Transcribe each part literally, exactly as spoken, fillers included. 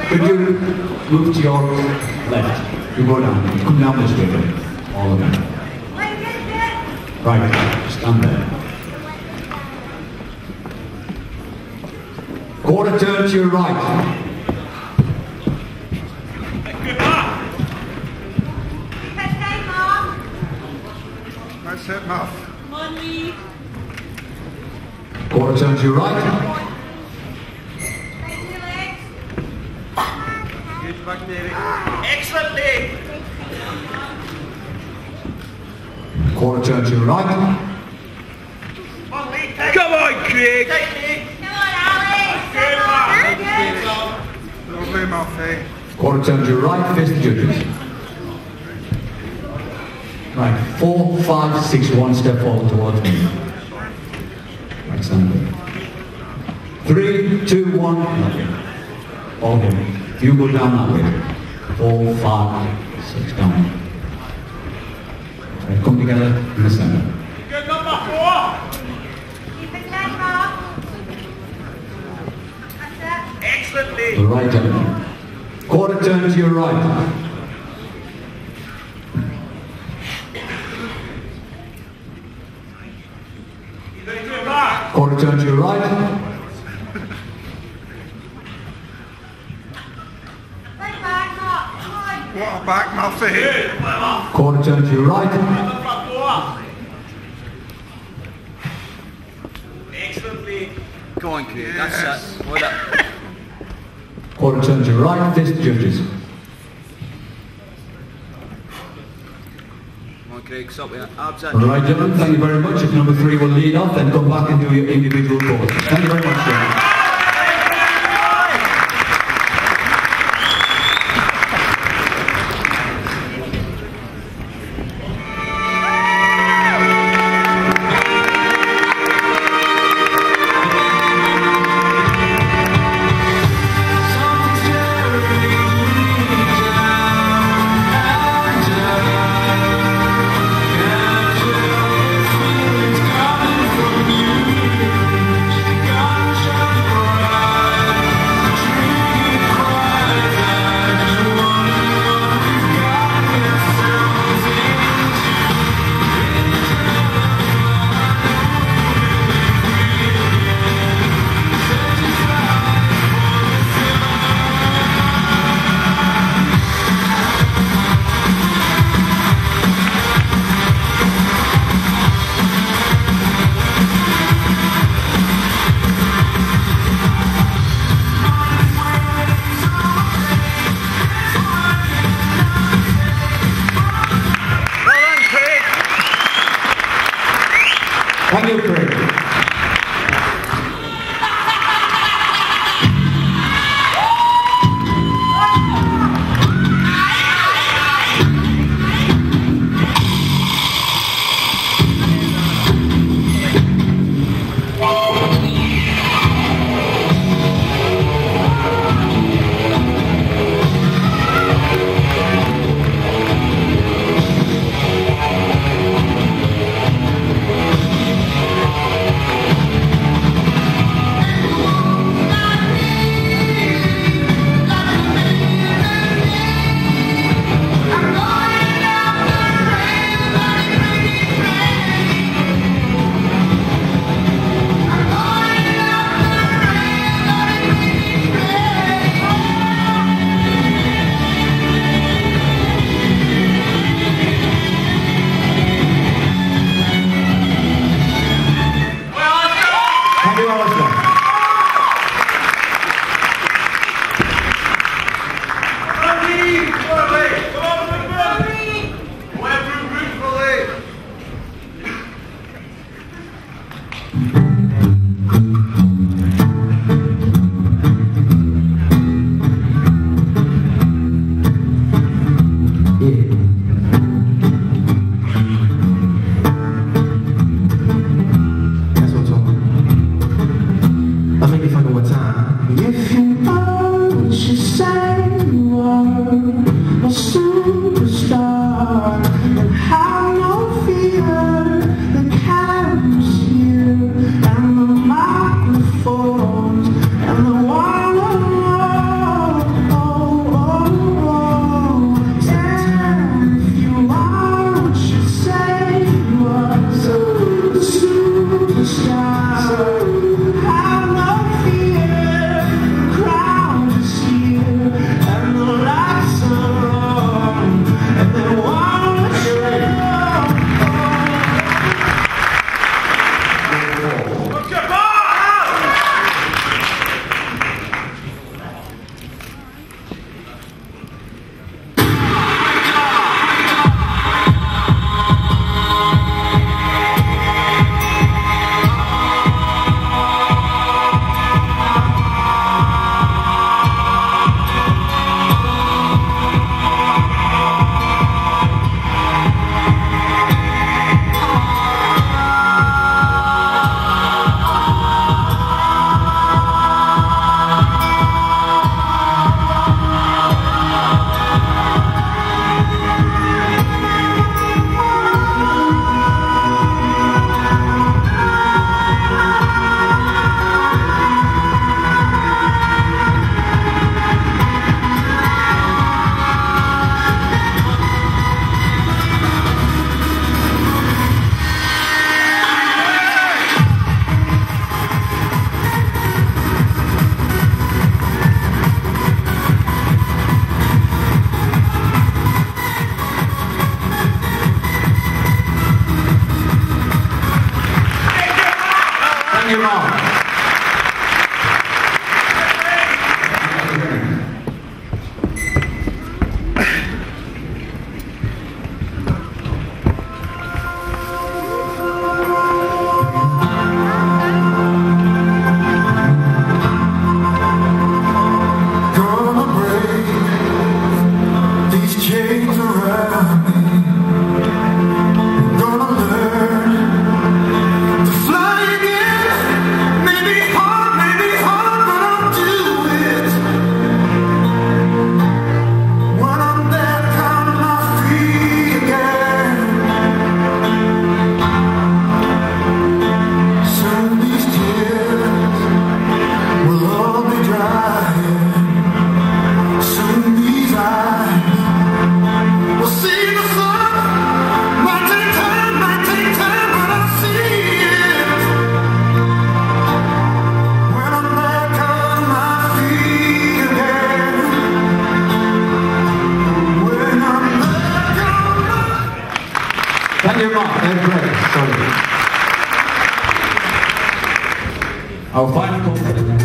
Could you move to your left? You go down. You come down this way, then. All of them. Right, stand there. Quarter turn to your right. That's it, Muff. Money. Quarter turn to your right. Good back there. Excellent leg. Quarter turn to your right. One leg, take. Come on, Craig. Take leg. Come on, Alex. Good, Come man. Lovely, Muffy. Quarter turn to your right, face the judges. Right, four, five, six, one step forward towards me. Right, stand there. Three, two, one, nothing. All good. You go down that way. Four, five, six, down. Right, come together in the center. Good number four. Keep it tight, Bob. That's it. Excellent The leg. right gentleman. Quarter turn to your right. You ready to go back? Quarter turn to your right. Right back, Bob. Come on. What a back, Muffy. Good. Well, Quarter turn to your right. number four. Excellent leg. Go on, Craig, that's it. Hold it. Quarter turn to your right, face the judges. Come on, Craig, stop with it. Abs in. Alright gentlemen, thank you very much. If number three will lead off, then come back and do your individual course. Thank you very much, gentlemen. Coming from you, gunshot Our final call.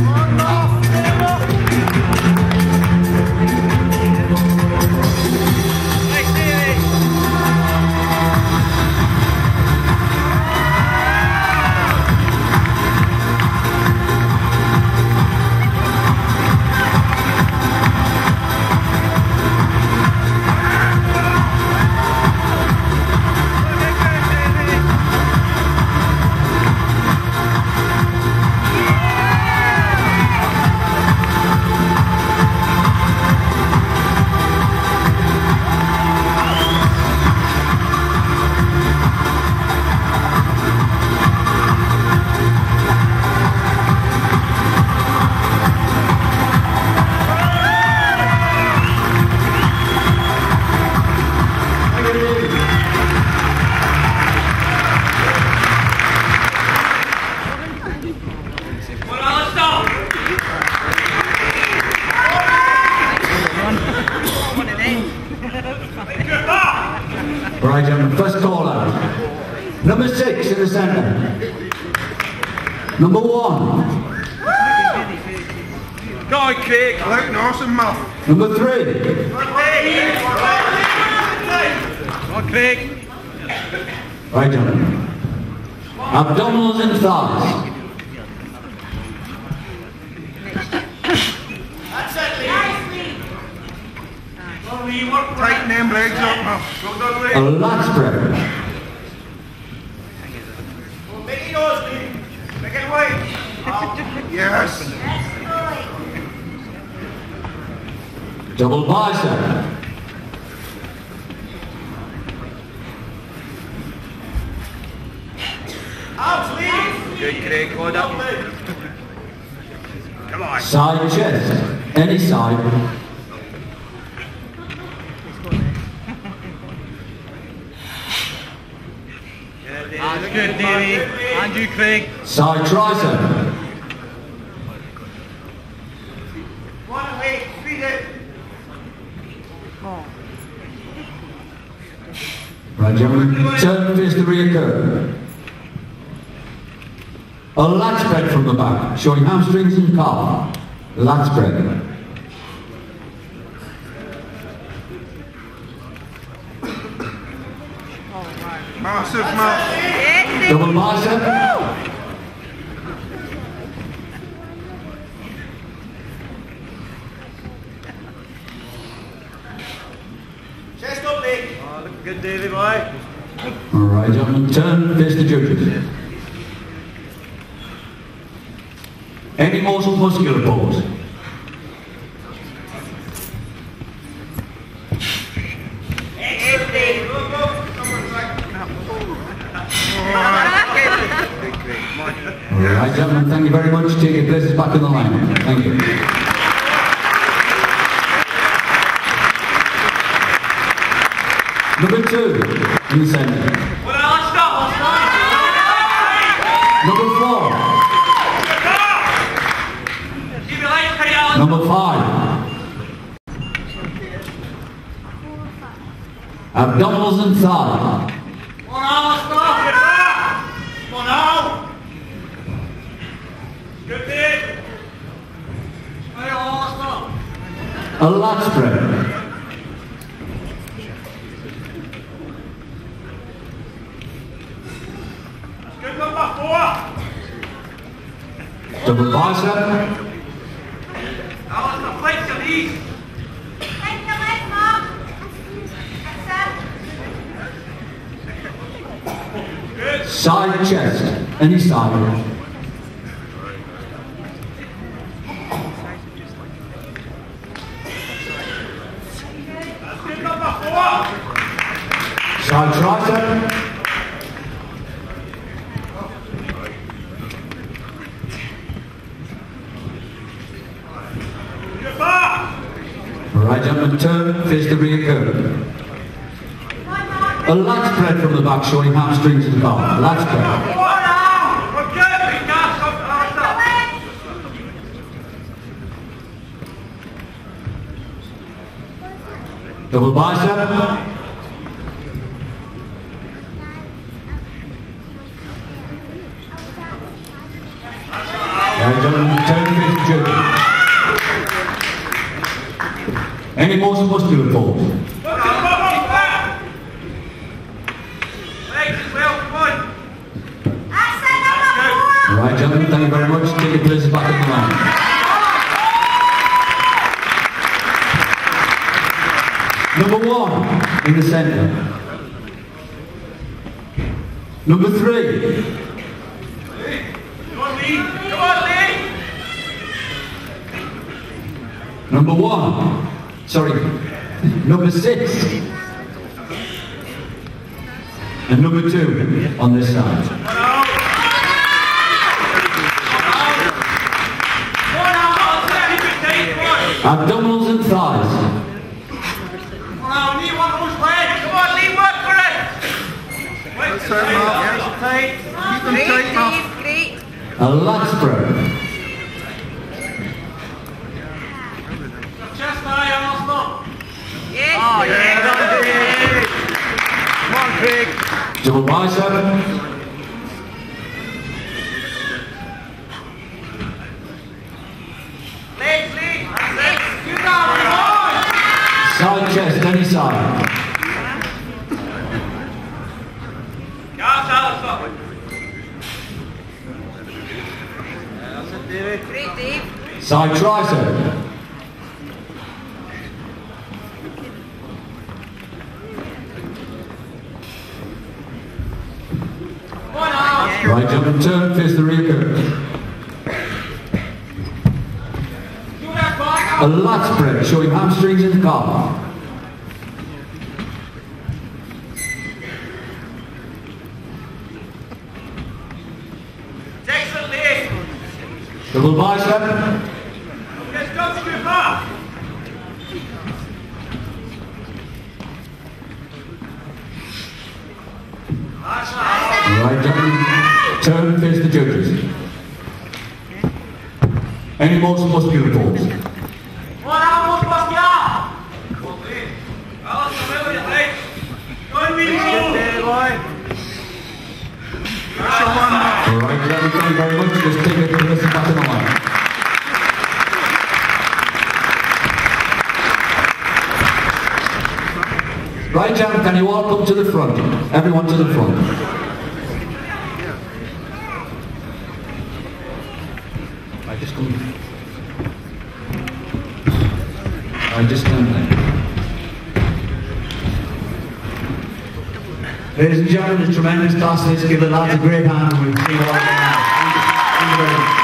Right, gentlemen, first call out. Number six in the centre. Number one. Go on, Craig. Look nice and muff. Number three. Go on, Craig. Right, gentlemen. Abdominals and thighs. That's it, Lee. Go on, Lee, work for it. Tighten them legs up, muff. Go on, Lee. A lat spread. Make it yours, Lee. Make it wide. Yes. Double bicep. Abs, Lee. Good, Craig. Hold up. Come on. Side chest. Any side. That's good, Davey. And you, Craig. Side tricep. One leg, feed it. Right, gentlemen. Turn fist to reoccur. A lat spread from the back, showing hamstrings and calf. Lat spread. Massive muff. Double bicep. Chest up, Lee. Oh, look good, Davey, boy. Alright, gentlemen, turn fist to judges. Any most muscular pose. Excellent, Dave. Go, go. Someone's like... Alright, gentlemen, thank you very much. Take your places back in the line. Thank you. Number two in the centre. Well, let's stop. Number four. Keep your legs pretty on. Number five. Abdominals and thighs. Come on now, let's stop. Come on now. Good, Dave. Hey, let's stop. A lat spread. Good number four. Double bicep. Now let's not flex your knees. Take the leg, Mom. That's Good. Side chest. Any side. Good number four. Side tricep. Good bar. Alright, gentlemen, turn fist to reoccur. A lat spread from the back, showing hamstrings and calf. Lat spread. Come on now. Okay, we got something else. Double bicep. Any more muscular pulls? Legs as well, come on. That's it, number four. Right, gentlemen, thank you very much. Take your places back in the line. Number one in the centre. Number three. Come on, Lee. Come on, Lee. Number one. Sorry. Number six. And number two on this side. Come on, I'll tell you, come on. Abdominals and thighs. Come on, Lee, one of those legs. Come on, Lee, work for it. Wait, That's it, Mark. tight. Keep them tight, Mark. Great. A lat spread. Chest high, Arsenal. Yes. Oh, yeah. Come on, Craig. Double bicep. Legs, Lee. That's it. You got it, come on. Side chest, any side. Gas, Alistair. That's it, David. Great, Dave. Side tricep. Come on, Al. Right jump and turn, face the rear curve. Do that back. A lat spread, showing hamstrings and calf. Excellent, Lee. Double bicep. Let's go to your bar. That's right. Right jump, turn and face the judges. Any more muscular pulls? Come on, Al, what's back here? Come on, Lee. Alistair, where are you, Lee? Go and meet him. That's the one, Mark. Alright, gentlemen, thank you very much. Just take it to listen back in the line. Right, gentlemen, can you all come to the front? Everyone to the front. I just come. I just come there. Ladies and gentlemen, it's tremendous class. Let's give the lads a great hand. We'll see you all. Thank you very much.